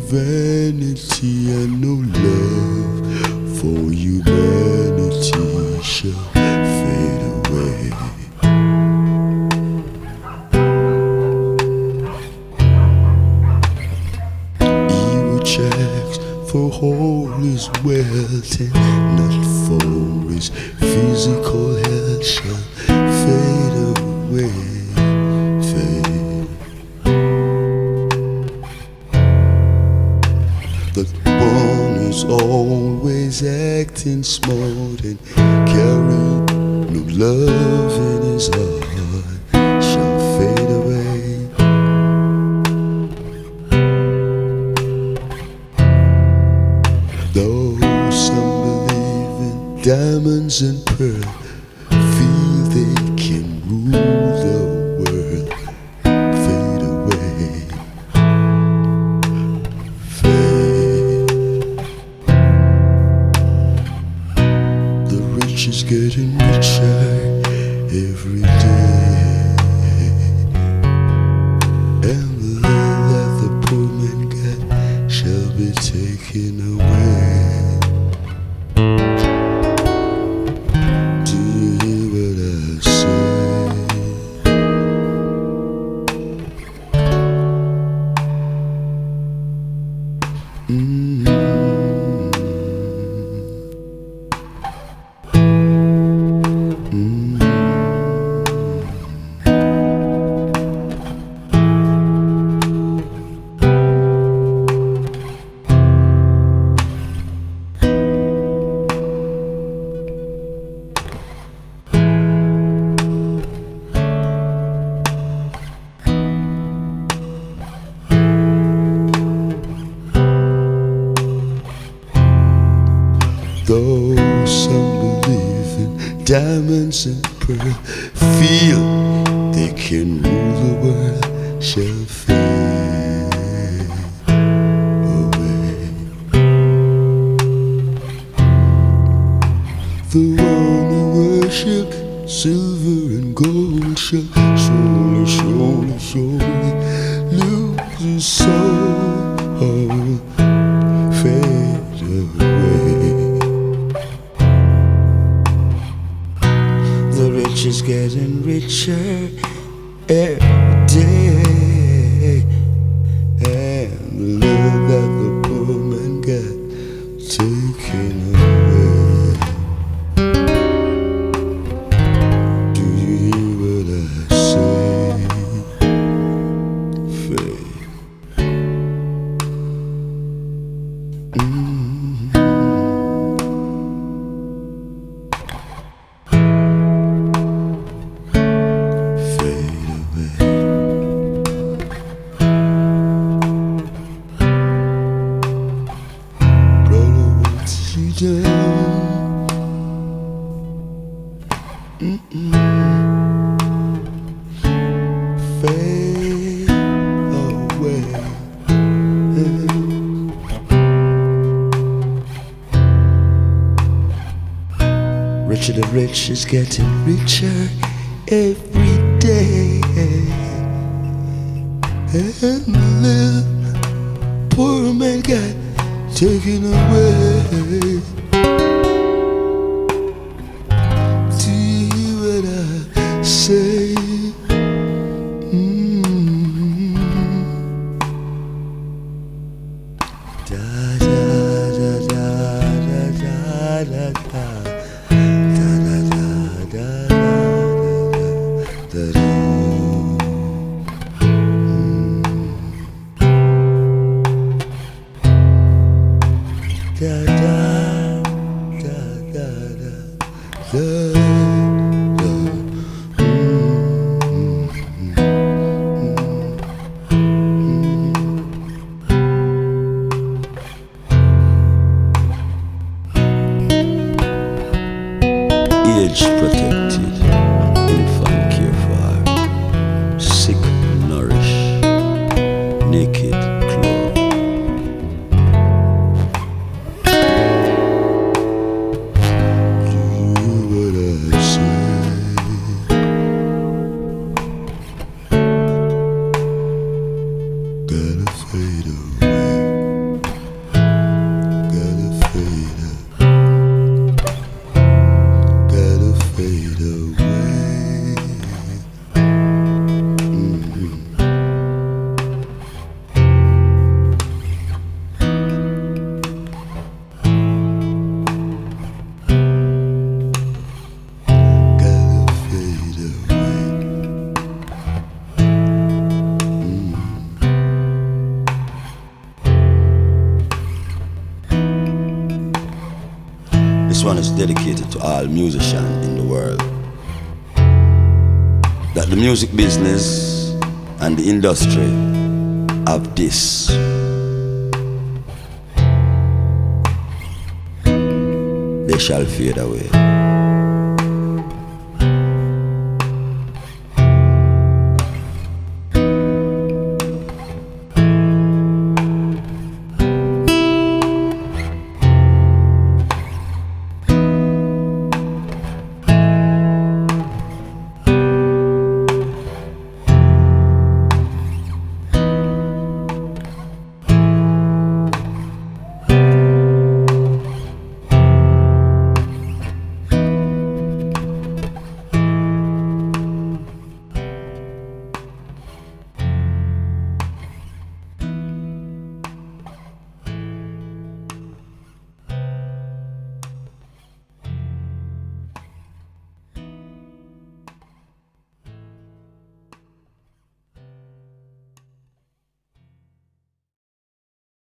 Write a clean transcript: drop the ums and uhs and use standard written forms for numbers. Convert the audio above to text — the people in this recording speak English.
vanity and no love for humanity shall fade away. Evil checks for all his wealth and not for his physical health shall fade away. The one is always acting smart and carrying no love in his heart shall fade away. Though some believe in diamonds and pearl, feel they can rule the world, fade away. She's getting richer every day, and the love that the poor man got shall be taken away. Do you hear what I say? Though some believe in diamonds and pearl, feel they can rule the world, shall fade away. The one who worship silver and gold shall surely, surely, surely lose his soul, fade away. The rich is getting richer every day, and the love that the poor man got taken away. Do you hear what I say? Fade. Fade away. Richer the rich is getting richer every day, and the little poor man got taken away. Do you hear what I say? Da da da da da da da Age protected, infant care for to all musicians in the world that the music business and the industry of this. They shall fade away.